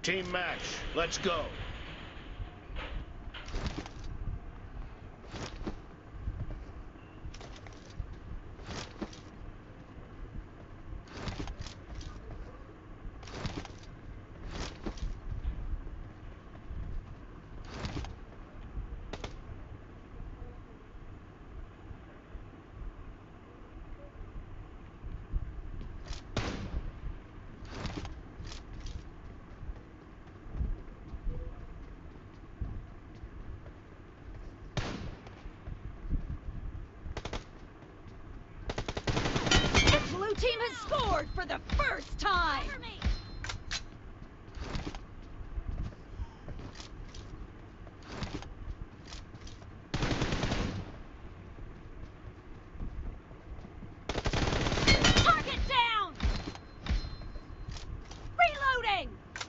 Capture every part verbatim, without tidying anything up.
Team match. Let's go. Team has scored for the first time! Target down! Reloading!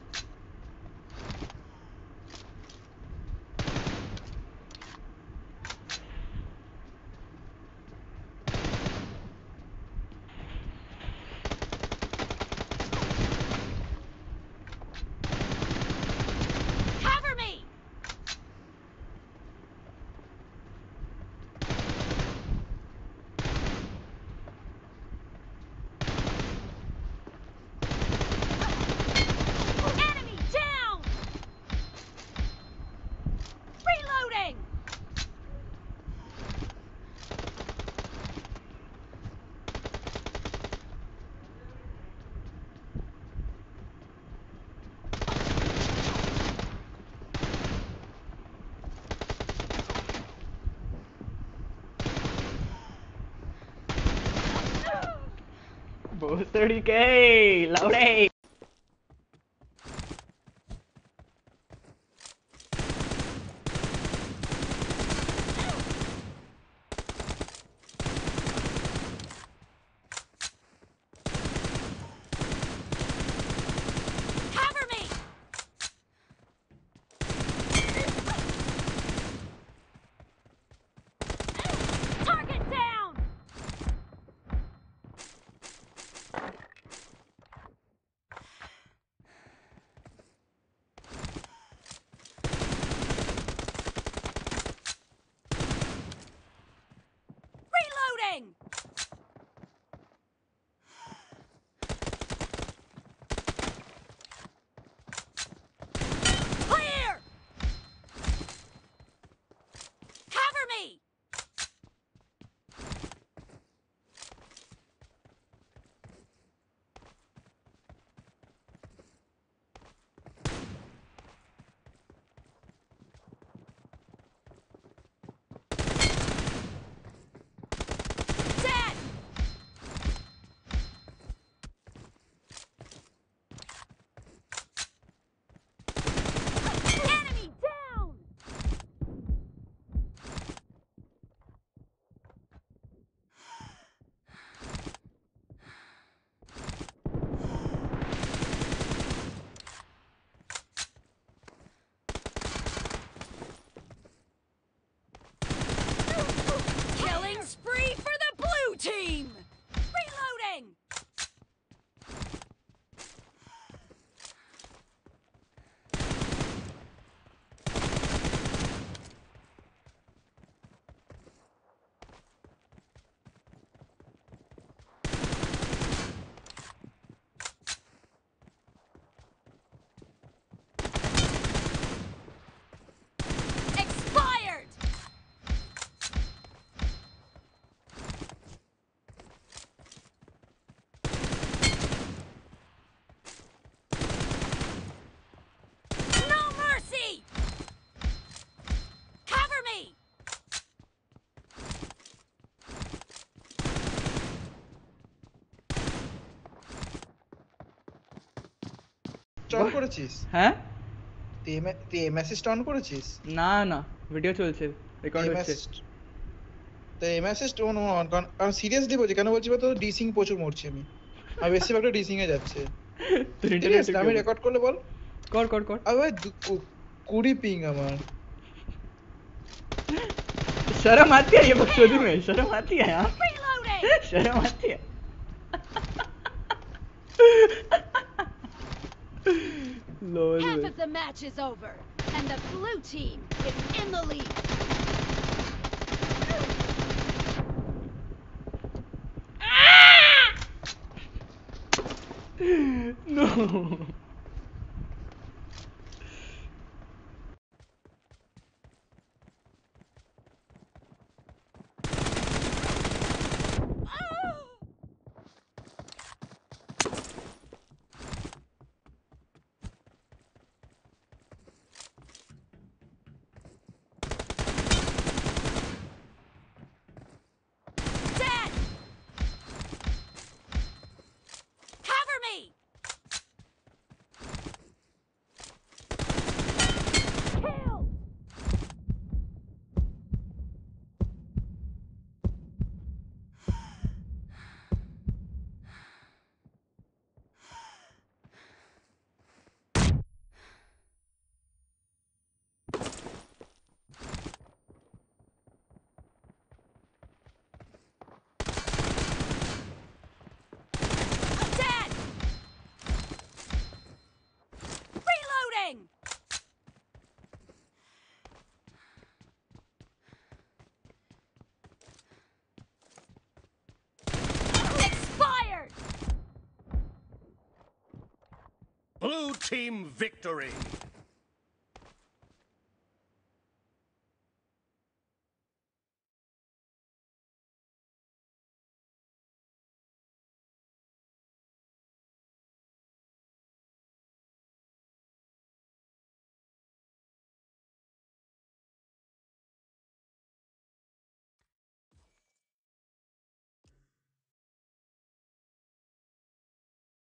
Both thirty K! Loudly! Clear! Cover me! Killing spree for the blue team! Reloading! Expired! No mercy! Cover me! স্টন করেছিস? হ্যাঁ? তুই M তুই MS স্টন করেছিস? না না video চলছে record MS হচ্ছে তো এমএস স্টোন অন কারণ সিরিয়াসলি বলছি কেন বলছি বলতো ডিসিং প্রচুর মরছি আমি আর বেশিরভাগটা ডিসিং এ যাচ্ছে তোর সিরিয়াস ইন্টারনেট আমি রেকর্ড করলে বল কর কর কর আরে ভাই কুড়ি पिंग আমার शर्म आती है ये बकचोदी में शर्म आती है हाँ Reloading! शर्म आती है lol match is over, and the blue team is in the lead. No. Dead! Cover me! Kill! Dead! Reloading! Expired! Blue team victory!